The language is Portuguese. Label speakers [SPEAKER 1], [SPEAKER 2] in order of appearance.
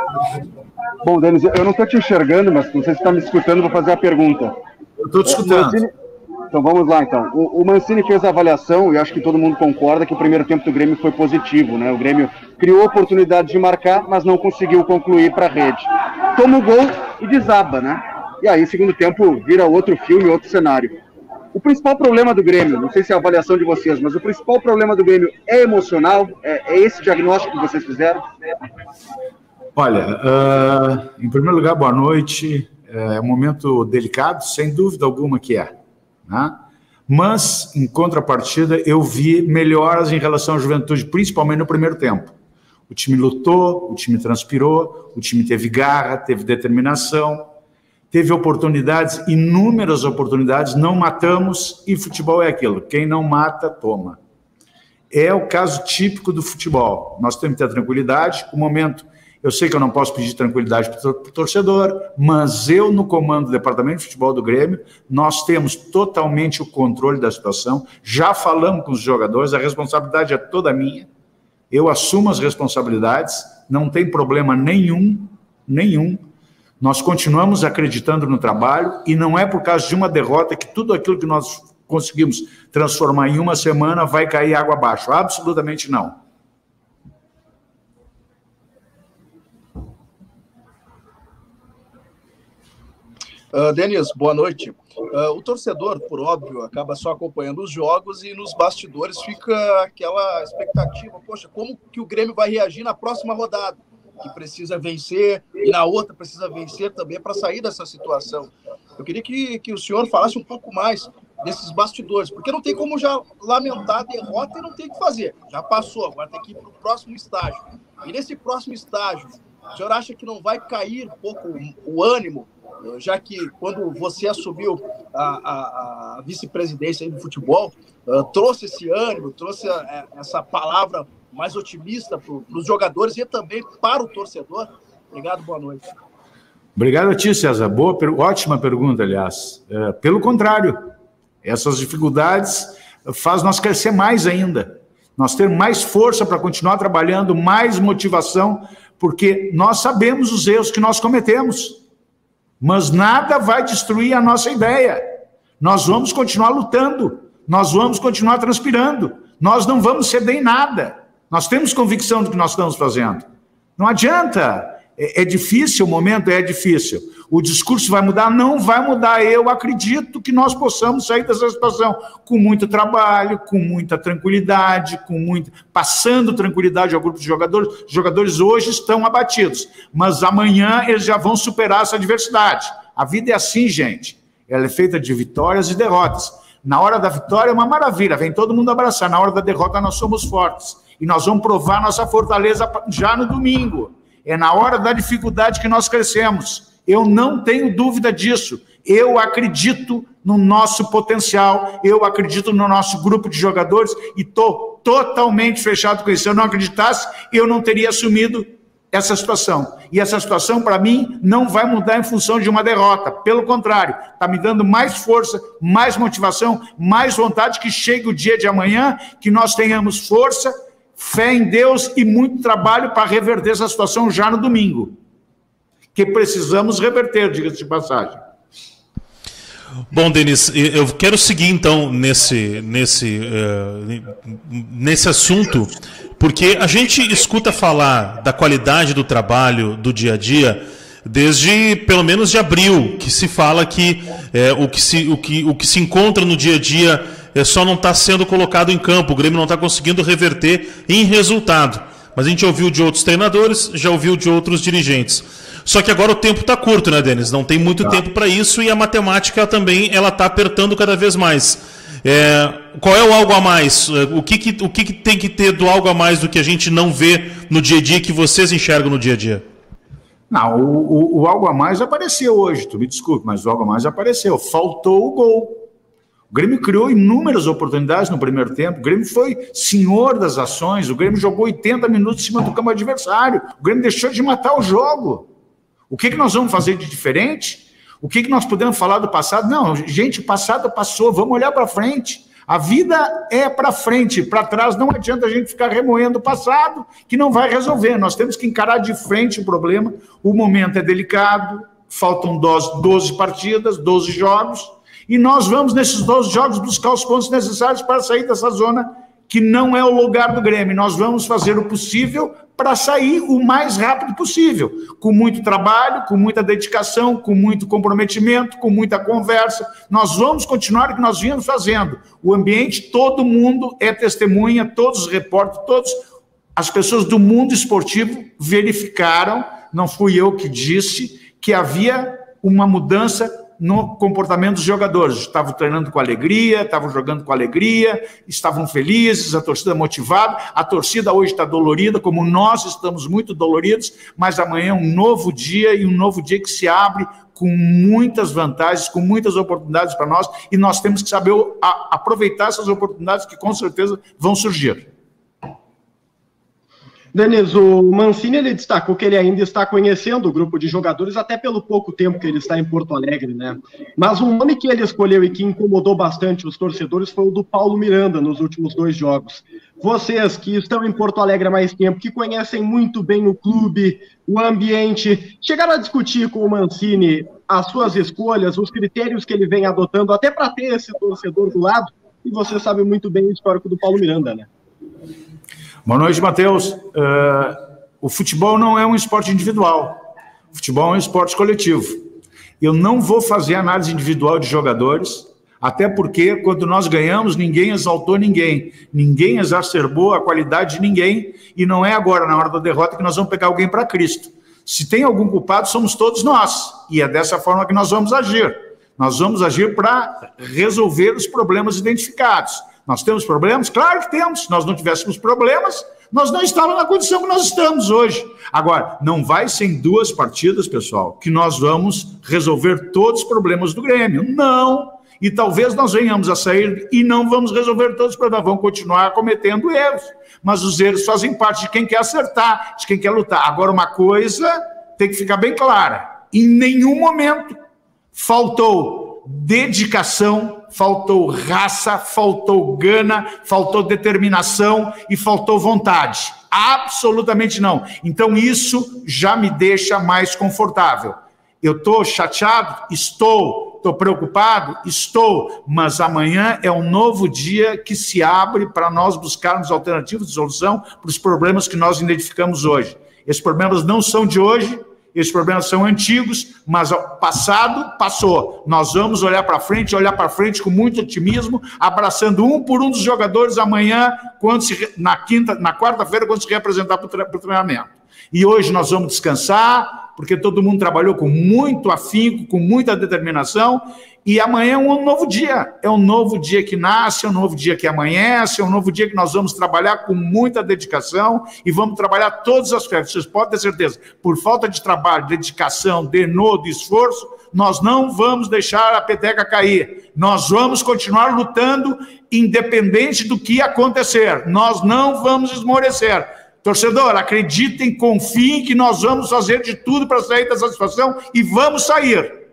[SPEAKER 1] Bom, Denis, eu não estou te enxergando, mas não sei se está me escutando, vou fazer a pergunta.
[SPEAKER 2] Eu estou te escutando.
[SPEAKER 1] Então vamos lá, então. O Mancini fez a avaliação, e acho que todo mundo concorda que o primeiro tempo do Grêmio foi positivo, né? O Grêmio criou oportunidade de marcar, mas não conseguiu concluir para a rede. Toma o gol e desaba, né? E aí, segundo tempo, vira outro filme, outro cenário. O principal problema do Grêmio, não sei se é a avaliação de vocês, mas o principal problema do Grêmio é emocional? É esse diagnóstico que vocês fizeram?
[SPEAKER 2] Olha, em primeiro lugar, boa noite. É um momento delicado, sem dúvida alguma que é, né? Mas, em contrapartida, eu vi melhoras em relação à Juventude, principalmente no primeiro tempo. O time lutou, o time transpirou, o time teve garra, teve determinação, teve oportunidades, inúmeras oportunidades, não matamos, e futebol é aquilo, quem não mata, toma. É o caso típico do futebol. Nós temos que ter tranquilidade, o momento... Eu sei que eu não posso pedir tranquilidade para o torcedor, mas eu, no comando do Departamento de Futebol do Grêmio, nós temos totalmente o controle da situação, já falamos com os jogadores, a responsabilidade é toda minha, eu assumo as responsabilidades, não tem problema nenhum, nós continuamos acreditando no trabalho, e não é por causa de uma derrota que tudo aquilo que nós conseguimos transformar em uma semana vai cair água abaixo, absolutamente não.
[SPEAKER 3] Denis, boa noite. O torcedor, por óbvio, acaba só acompanhando os jogos e nos bastidores fica aquela expectativa, poxa, como que o Grêmio vai reagir na próxima rodada? Que precisa vencer e na outra precisa vencer também para sair dessa situação. Eu queria que o senhor falasse um pouco mais desses bastidores, porque não tem como já lamentar a derrota e não tem o que fazer. Já passou, agora tem que ir para o próximo estágio. E nesse próximo estágio, o senhor acha que não vai cair um pouco o ânimo, já que quando você assumiu a vice-presidência do futebol, trouxe esse ânimo, trouxe essa palavra mais otimista para os jogadores e também para o torcedor? Obrigado, boa noite.
[SPEAKER 2] Obrigado a ti, César. Ótima pergunta, aliás. Pelo contrário, essas dificuldades fazem nós crescer mais ainda. Nós ter mais força para continuar trabalhando, mais motivação, porque nós sabemos os erros que nós cometemos. Mas nada vai destruir a nossa ideia. Nós vamos continuar lutando, nós vamos continuar transpirando, nós não vamos ceder em nada. Nós temos convicção do que nós estamos fazendo. Não adianta. É difícil o momento, é difícil. O discurso vai mudar? Não vai mudar. Eu acredito que nós possamos sair dessa situação com muito trabalho, com muita tranquilidade, passando tranquilidade ao grupo de jogadores. Os jogadores hoje estão abatidos, mas amanhã eles já vão superar essa adversidade. A vida é assim, gente. Ela é feita de vitórias e derrotas. Na hora da vitória é uma maravilha, vem todo mundo abraçar. Na hora da derrota nós somos fortes. E nós vamos provar nossa fortaleza já no domingo. É na hora da dificuldade que nós crescemos. Eu não tenho dúvida disso. Eu acredito no nosso potencial, eu acredito no nosso grupo de jogadores e estou totalmente fechado com isso. Se eu não acreditasse, eu não teria assumido essa situação. E essa situação, para mim, não vai mudar em função de uma derrota. Pelo contrário, está me dando mais força, mais motivação, mais vontade que chegue o dia de amanhã, que nós tenhamos força, fé em Deus e muito trabalho para reverter essa situação já no domingo. Que precisamos reverter, diga-se de passagem.
[SPEAKER 4] Bom, Denis, eu quero seguir então nesse assunto, porque a gente escuta falar da qualidade do trabalho do dia a dia desde pelo menos de abril, que se fala que o que se encontra no dia a dia só não está sendo colocado em campo, o Grêmio não está conseguindo reverter em resultado. Mas a gente ouviu de outros treinadores, já ouviu de outros dirigentes. Só que agora o tempo está curto, né, Denis? Não tem muito tempo para isso e a matemática também ela está apertando cada vez mais. Qual é o algo a mais? O que tem que ter do algo a mais do que a gente não vê no dia a dia que vocês enxergam no dia a dia?
[SPEAKER 2] Não, o algo a mais apareceu hoje, tu me desculpe, mas o algo a mais apareceu. Faltou o gol. O Grêmio criou inúmeras oportunidades no primeiro tempo, o Grêmio foi senhor das ações, o Grêmio jogou 80 minutos em cima do campo adversário, o Grêmio deixou de matar o jogo. O que nós vamos fazer de diferente? O que nós podemos falar do passado? Não, gente, o passado passou, vamos olhar para frente. A vida é para frente, para trás não adianta a gente ficar remoendo o passado, que não vai resolver. Nós temos que encarar de frente o problema. O momento é delicado, faltam 12 partidas, 12 jogos, e nós vamos, nesses 12 jogos, buscar os pontos necessários para sair dessa zona que não é o lugar do Grêmio. Nós vamos fazer o possível para sair o mais rápido possível, com muito trabalho, com muita dedicação, com muito comprometimento, com muita conversa. Nós vamos continuar o que nós vínhamos fazendo. O ambiente, todo mundo é testemunha, todos os repórteres, todas as pessoas do mundo esportivo verificaram, não fui eu que disse, que havia uma mudança no comportamento dos jogadores. Estavam treinando com alegria, estavam jogando com alegria, estavam felizes, a torcida motivada. A torcida hoje está dolorida, como nós estamos muito doloridos, mas amanhã é um novo dia, e um novo dia que se abre com muitas vantagens, com muitas oportunidades para nós, e nós temos que saber aproveitar essas oportunidades que com certeza vão surgir.
[SPEAKER 5] Denis, o Mancini, ele destacou que ele ainda está conhecendo o grupo de jogadores, até pelo pouco tempo que ele está em Porto Alegre, né? Mas um nome que ele escolheu e que incomodou bastante os torcedores foi o do Paulo Miranda nos últimos 2 jogos. Vocês que estão em Porto Alegre há mais tempo, que conhecem muito bem o clube, o ambiente, chegaram a discutir com o Mancini as suas escolhas, os critérios que ele vem adotando, até para ter esse torcedor do lado, e você sabe muito bem o histórico do Paulo Miranda, né?
[SPEAKER 2] Boa noite, Matheus. O futebol não é um esporte individual. O futebol é um esporte coletivo. Eu não vou fazer análise individual de jogadores, até porque, quando nós ganhamos, ninguém exaltou ninguém. Ninguém exacerbou a qualidade de ninguém. E não é agora, na hora da derrota, que nós vamos pegar alguém para Cristo. Se tem algum culpado, somos todos nós. E é dessa forma que nós vamos agir. Nós vamos agir para resolver os problemas identificados. Nós temos problemas? Claro que temos. Se nós não tivéssemos problemas, nós não estávamos na condição que nós estamos hoje. Agora, não vai ser em 2 partidas, pessoal, que nós vamos resolver todos os problemas do Grêmio. Não. E talvez nós venhamos a sair e não vamos resolver todos os problemas. Vamos continuar cometendo erros. Mas os erros fazem parte de quem quer acertar, de quem quer lutar. Agora, uma coisa tem que ficar bem clara. Em nenhum momento faltou dedicação, faltou raça, faltou gana, faltou determinação e faltou vontade. Absolutamente não. Então isso já me deixa mais confortável. Eu estou chateado? Estou. Estou preocupado? Estou. Mas amanhã é um novo dia que se abre para nós buscarmos alternativas de solução para os problemas que nós identificamos hoje. Esses problemas não são de hoje, esses problemas são antigos, mas o passado passou. Nós vamos olhar para frente com muito otimismo, abraçando um por um dos jogadores amanhã, na quarta-feira, quando se reapresentar para o treinamento. E hoje nós vamos descansar, porque todo mundo trabalhou com muito afinco, com muita determinação, e amanhã é um novo dia. É um novo dia que nasce, é um novo dia que amanhece, é um novo dia que nós vamos trabalhar com muita dedicação e vamos trabalhar todos os aspectos. Vocês podem ter certeza, por falta de trabalho, dedicação, denodo, esforço, nós não vamos deixar a peteca cair. Nós vamos continuar lutando, independente do que acontecer. Nós não vamos esmorecer. Torcedor, acreditem, confiem que nós vamos fazer de tudo para sair dessa situação e vamos sair.